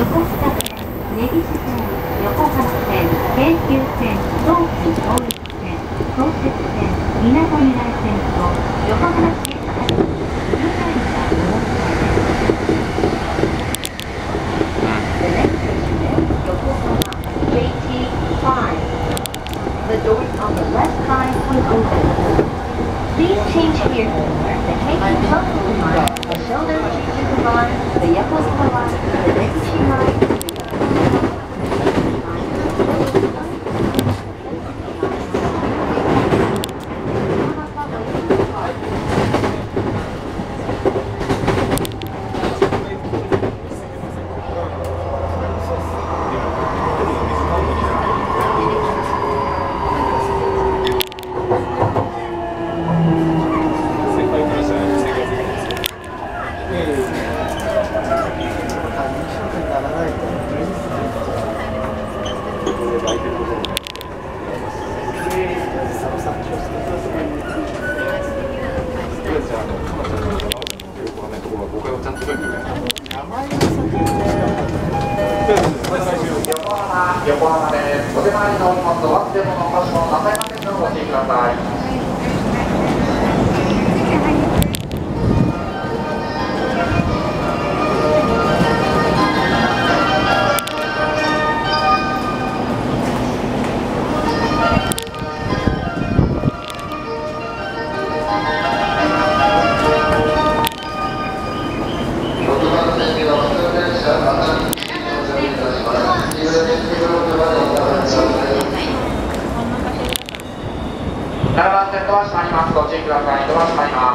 横須賀線、根岸線、横浜線、京急線、東急東陸線、東鉄線、みなとみらい線と横浜市営各ブルーラインがお乗り換えです。The next station is Yokohama JT5. The doors on the left side will open. Please change here. The Keikyu Toku line, the Shonan Shinjuku line, the Yokosuka line, the Negishi line, the 横浜です。お手前のお荷物お忘れ物お菓子のなさいませんのでご注意ください。7番線ドア閉まります。ご注意ください。ドア閉まります。